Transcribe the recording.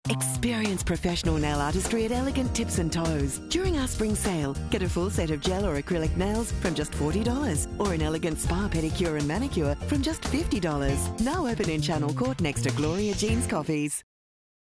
Experience professional nail artistry at Elegant Tips and Toes. During our spring sale, get a full set of gel or acrylic nails from just $40 or an elegant spa pedicure and manicure from just $50. Now open in Channel Court next to Gloria Jean's Coffees.